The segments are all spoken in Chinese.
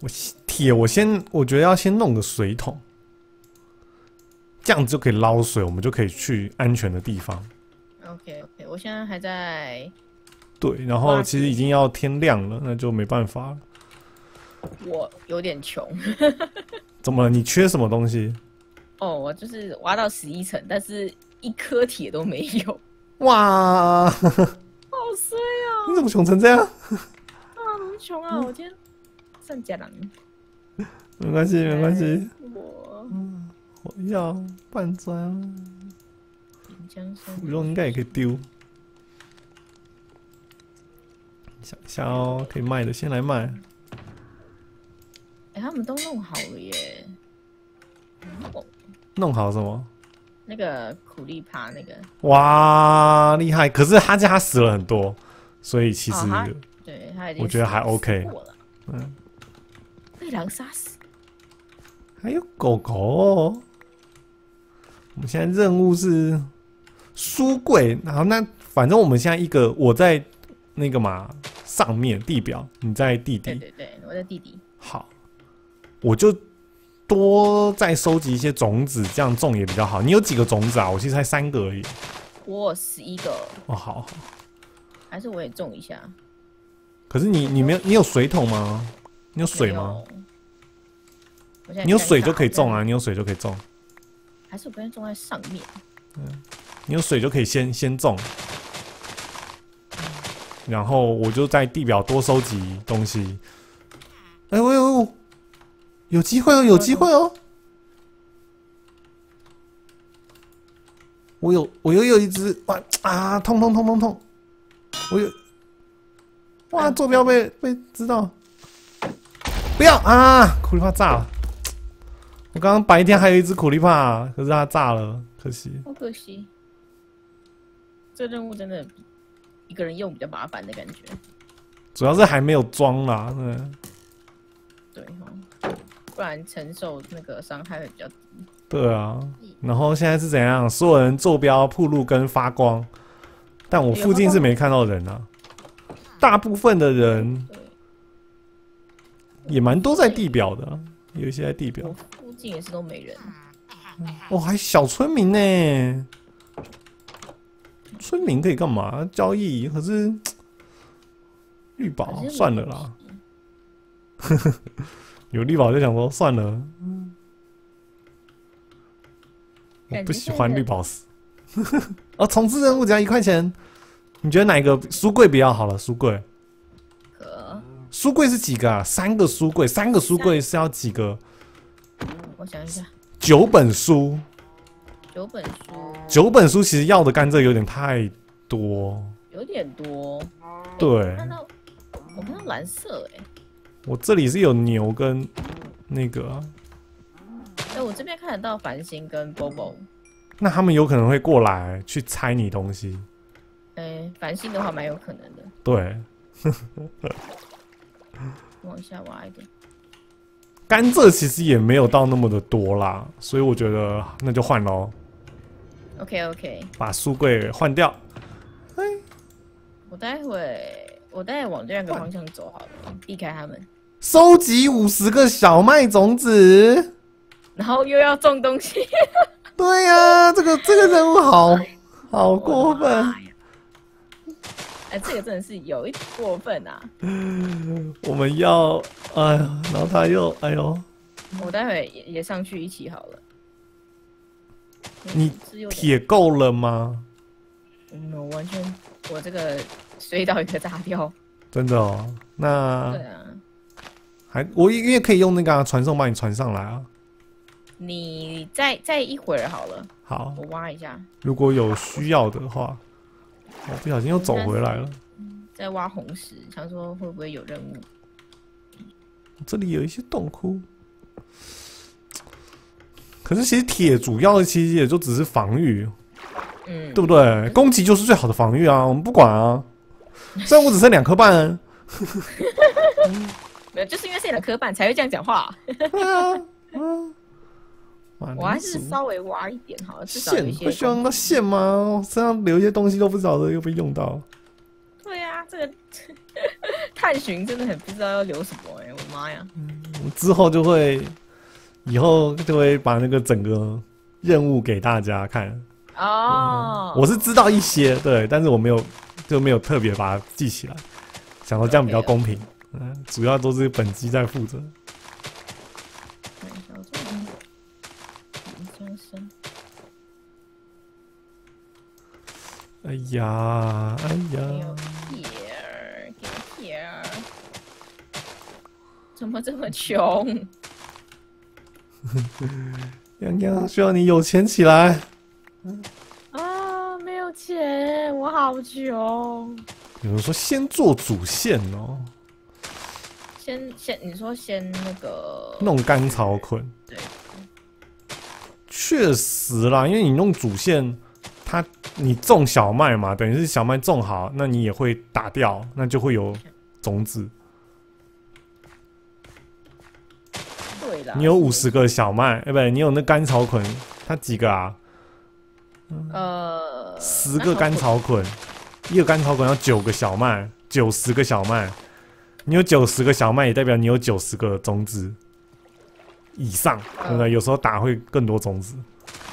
我觉得要先弄个水桶，这样子就可以捞水，我们就可以去安全的地方。 OK， 我现在还在。 对，然后其实已经要天亮了，那就没办法了。 我有点穷。 怎么了？你缺什么东西？ 哦，我就是挖到11层，但是一颗铁都没有。 哇， 好衰啊！ 你怎么穷成这样？ 啊，好穷啊！我今天上家人。 没关系，没关系。 我要半砖。腐肉应该也可以丢。想一下哦，可以卖的先来卖。 他们都弄好了耶。 弄好什么？ 那个苦力怕那个。 哇，厉害！可是他家死了很多，所以其实、 对他已经我觉得还 OK。 被狼杀死。 还有狗狗、哦。我们现在任务是书柜，然后那反正我们现在我在那个嘛上面地表，你在地底。 对，我在地底。 好，我就多再收集一些种子，这样种也比较好。你有几个种子啊？我其实才3个而已。 我有11个。 哦，好。 还是我也种一下。 可是你没有，你有水桶吗？你有水吗？你有水就可以种啊，你有水就可以种。 还是我不要种在上面。 你有水就可以先种。然后我就在地表多收集东西。哎呦，有机会哦，有机会哦！我又有一只，哇啊，痛！我有，哇，坐标被知道，不要啊！苦力怕炸了。我刚刚白天还有一只苦力怕，可是它炸了，可惜。 好可惜。这任务真的一个人用比较麻烦的感觉。 主要是还没有装啦， 对哦，不然承受那个伤害会比较低。 对啊，然后现在是怎样？所有人坐标铺路跟发光，但我附近是没看到人啊。大部分的人也蛮多在地表的，有一些在地表。 附近也是都没人。 哦，还小村民呢。村民可以干嘛？交易？可是绿宝算了啦。有绿宝就想说算了。我不喜欢绿宝石。哦，重置任务只要1块钱。你觉得哪一个书柜比较好了？书柜。书柜是几个啊？3个书柜，3个书柜是要几个？ 我想一下。 9本书。9本书其实要的甘蔗有点太多。 有点多。 对。 我看到蓝色哎。 我这里是有牛跟那个。 我这边看得到繁星跟 Bobo。 那他们有可能会过来去拆你东西。 繁星的话蛮有可能的。 对。 往下挖一点。 甘蔗其实也没有到那么的多啦，所以我觉得那就换咯。 OK。 把书柜换掉。 我待会往这个方向走好了，避开他们。 收集50个小麦种子， 然后又要种东西。 对呀，这个任务好过分。 这个真的是有一点过分啊。 我们要，哎呀，然后他又，哎呦。 我待会也上去一起好了。 你铁够了吗？ 我完全，我这个水岛一个炸掉。 真的哦，那对啊。 我因为可以用那个传送把你传上来啊。 你再一会儿好了。 好， 我挖一下。 如果有需要的话。我不小心又走回来了。 在挖红石，想说会不会有任务？ 这里有一些洞窟，可是其实铁主要的其实也就只是防御，对不对？攻击就是最好的防御啊，我们不管啊。虽然我只剩2颗半。 没有，就是因为剩2颗半才会这样讲话。 对啊， 我还是稍微挖一点好了，至少有一些。 会需要用到线吗？身上留一些东西都不晓得又被用到。 对啊，这个探寻真的很不知道要留什么我的妈呀！ 之后就会，以后就会把那个整个任务给大家看。 哦， 我是知道一些，对，但是我没有特别把它记起来，想说这样比较公平。主要都是本机在负责。哎呀，哎呀！ 给铁儿，怎么这么穷？ 洋洋需要你有钱起来。 啊，没有钱，我好穷。 有人说先做主线哦。 你说先那个弄甘草捆。 对。 确实啦，因为你弄主线，你种小麦嘛，等于是小麦种好，那你也会打掉，那就会有种子。 对啦。 你有50个小麦，不对，你有那甘草捆，它几个啊？10个甘草捆，一个甘草捆要9个小麦，90个小麦。你有90个小麦，也代表你有90个种子以上，对不对？有时候打会更多种子。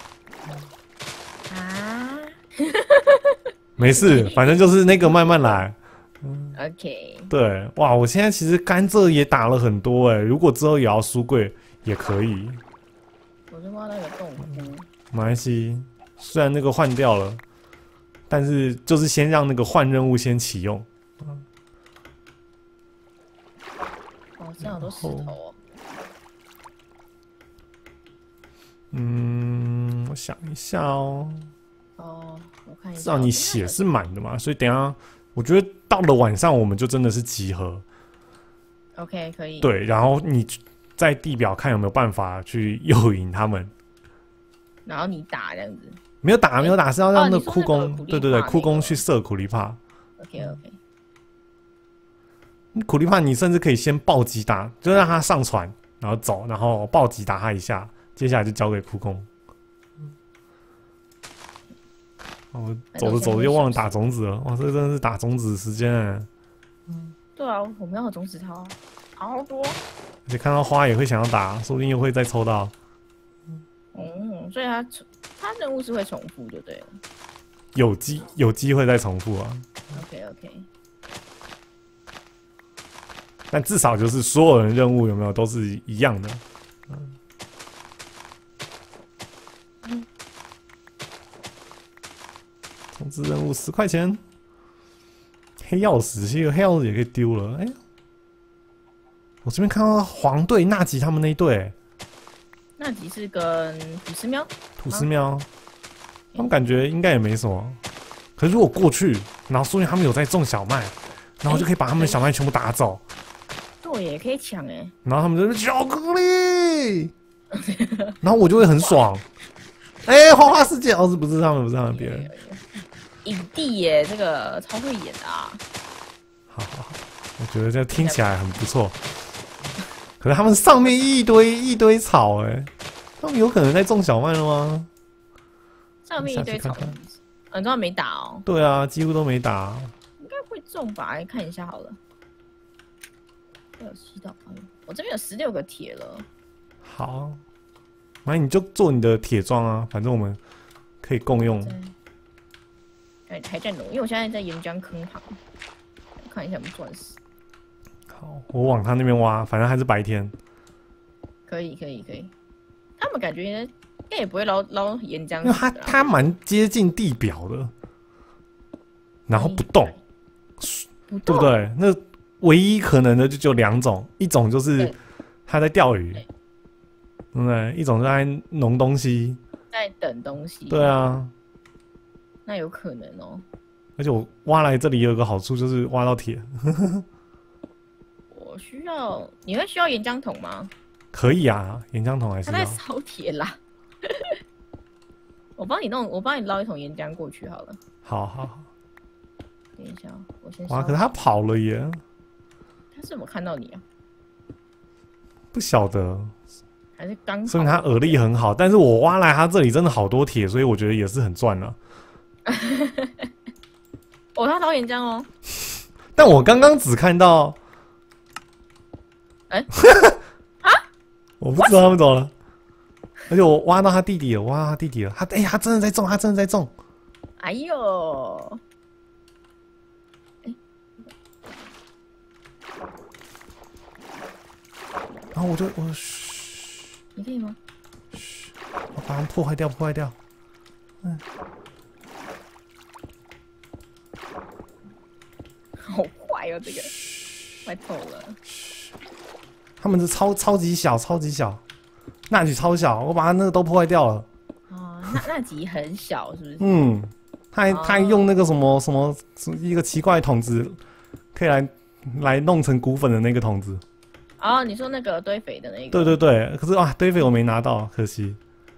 啊？ 没事，反正就是那个慢慢来。 OK。 对，哇，我现在其实甘蔗也打了很多如果之后也要书柜也可以。 我就挖那个洞窟。 没关系，虽然那个换掉了，但是就是先让那个换任务先启用。 哦，这样好多石头哦。 我想一下哦。 哦，我看一下。 至少你血是满的嘛，所以等一下我觉得到了晚上我们就真的是集合。 OK， 可以。 对，然后你在地表看有没有办法去诱引他们。 然后你打这样子。 没有打，是要让那库工，对，库工去射苦力怕。 OK。 苦力怕你甚至可以先暴击打，就让他上船，然后走，然后暴击打他一下，接下来就交给库工。哦，走着走着又忘了打种子了，哇，这真的是打种子时间对啊，我们要有种子套，好多。 而且看到花也会想要打，说不定又会再抽到。 所以他任务是会重复就对了。 有机会再重复啊。 OK。 但至少就是所有人任务有没有都是一样的。种子任务10块钱。黑曜石，其实黑曜石也可以丢了。我这边看到黄队、纳吉他们那一队。 纳吉是跟土司喵。 他们感觉应该也没什么。可是如果过去，然后说明他们有在种小麦，然后就可以把他们的小麦全部打走。 对，也可以抢然后他们就巧克力，然后我就会很爽。花花世界哦，不是他们别人。 影帝耶，这个超会演的啊。 好，我觉得这听起来很不错。可是他们上面一堆草他们有可能在种小麦了吗？ 上面一堆草，你刚刚没打哦？ 对啊，几乎都没打。 应该会种吧？来看一下好了。有7道，我这边有16个铁了。 好，那你就做你的铁桩啊，反正我们可以共用。 还在努，因为我现在在岩浆坑旁，看一下有没有钻石。 好，我往他那边挖，反正还是白天。 可以。他们感觉应该也不会捞岩浆， 因为他蛮接近地表的，然后不动，对不对？那唯一可能的就只有2种，一种就是他在钓鱼，对不对？一种是在弄东西， 在等东西。 对啊， 那有可能哦。 而且我挖来这里有一个好处，就是挖到铁。 你会需要岩浆桶吗？ 可以啊，岩浆桶还是要。 他在烧铁啦。我帮你捞一桶岩浆过去好了。 好。 等一下，我先。 哇，可是他跑了耶。 他是有没有看到你啊？ 不晓得。 还是刚好。 说明他耳力很好，但是我挖来他这里真的好多铁，所以我觉得也是很赚了。 他烧岩浆哦。 但我刚刚只看到。 不知道他们走了。而且我挖到他弟弟了，挖到他弟弟了。他他真的在种，他真的在种。 哎呦！ 然后我你可以吗？ 我把它破坏掉，破坏掉。 好坏哦，这个坏透了。 他们是超级小，超级小，那集超小，我把它那个都破坏掉了。 哦，那集很小，是不是？ 嗯，他还用那个什么一个奇怪的桶子，可以来弄成骨粉的那个桶子。 哦，你说那个堆肥的那个？ 对对对，可是啊，堆肥我没拿到，可惜。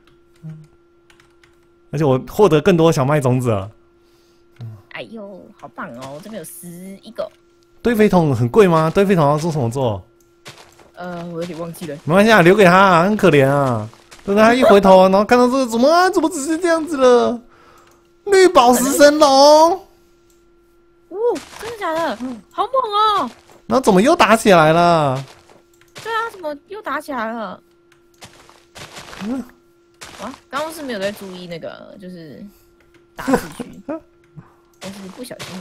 而且我获得更多小麦种子了。 哎呦，好棒哦！我这边有11个。 堆肥桶很贵吗？堆肥桶要做什么做？ 我有点忘记了。 没关系啊，留给他啊，很可怜啊。等他一回头，然后看到这个怎么只是这样子了？绿宝石神龙。 哦，真的假的？好猛哦！ 然后怎么又打起来了？ 对啊，怎么又打起来了？哇，刚刚是没有在注意那个，就是打字区，但是不小心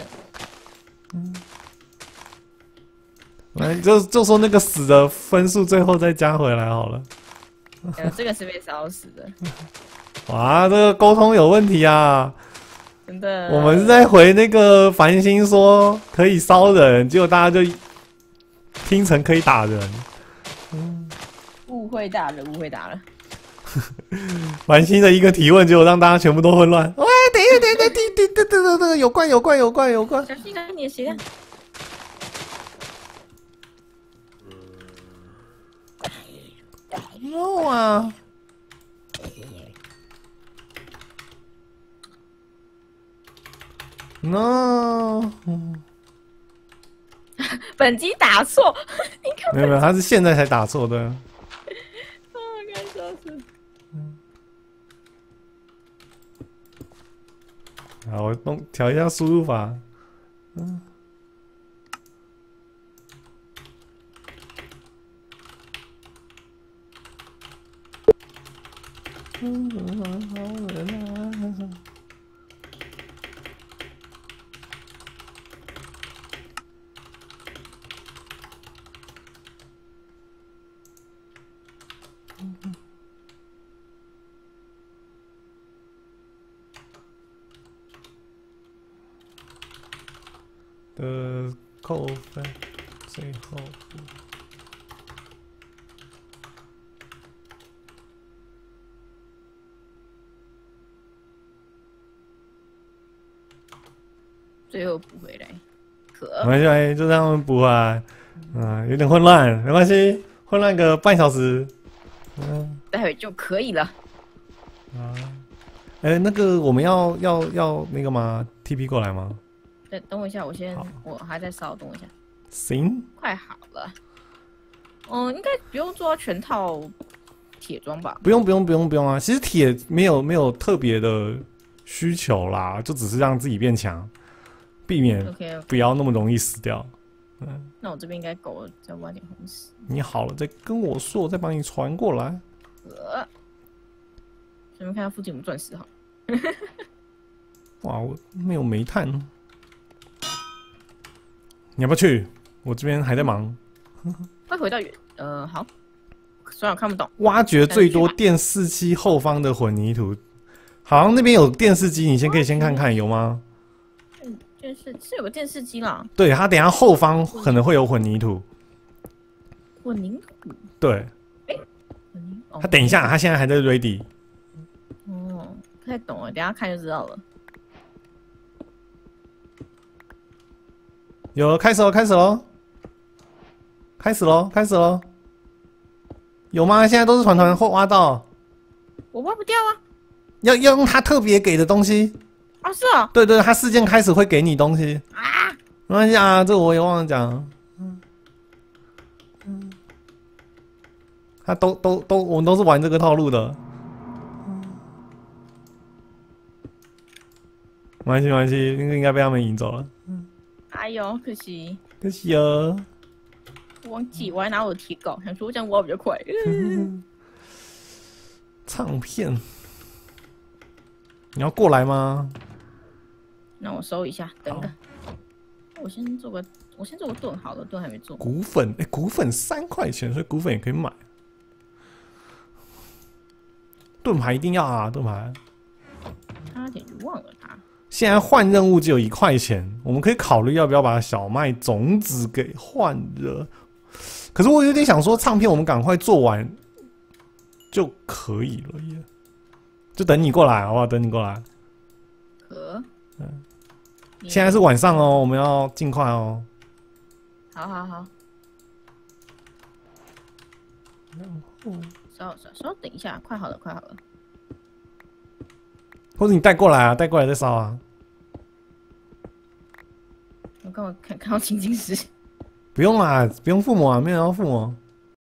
的。 就说那个死的分数最后再加回来好了。 这个是被烧死的。 哇，这个沟通有问题啊！ 真的。 我们是在回那个繁星说可以烧人，结果大家就听成可以打人。 误会大了，误会大了。 繁星的一个提问，结果让大家全部都混乱。喂，等一下，有怪！ 小心啊，你的血量。 No 啊！No， 本集打错，你看。 没有，他是现在才打错的。 该笑死。 好，我调一下输入法。的扣分，最后最后补回来， 没关系，就让他们补回来。有点混乱，没关系，混乱个半小时。 待会就可以了。 那个我们要那个吗 ？TP 过来吗？ 对，等我一下，我还在烧，等我一下。 行， 快好了。应该不用做到全套铁装吧？ 不用啊！其实铁没有特别的需求啦，就只是让自己变强，避免不要那么容易死掉。 那我这边应该够了，再挖点红石。 你好了，再跟我说，我再帮你传过来。 顺便看下附近有没有钻石好。 哇，我没有煤炭。你要不要去？我这边还在忙。 会回到好。虽然我看不懂。 挖掘最多电视机后方的混凝土，好像那边有电视机，你可以先看看有吗？ 电视是有个电视机啦。 对，它等一下后方可能会有混凝土。 混凝土。 对。他等一下，他现在还在 ready。 不太懂等一下看就知道了。 有了，开始喽！有吗？现在都是团或挖到。 我挖不掉啊！ 要用他特别给的东西。 啊，是啊。 对，他事件开始会给你东西。啊，没关系啊，这个我也忘了讲。他我们都是玩这个套路的。没关系，应该被他们赢走了。 哎呦，可惜哦。 忘记我还拿我的铁镐，想说这样挖比较快。 唱片，你要过来吗？ 那我收一下，等等。我先做个盾好了，盾还没做。 骨粉，骨粉3块钱，所以骨粉也可以买。盾牌一定要啊，盾牌。 差点就忘了它。 现在换任务只有1块钱，我们可以考虑要不要把小麦种子给换了。可是我有点想说，唱片我们赶快做完就可以了耶，就等你过来好不好？等你过来。现在是晚上哦，我们要尽快哦。 好。稍等一下，快好了。 或者你带过来啊，带过来再烧啊。 我看到青金石。 不用啦，不用附魔啊，没有人要附魔。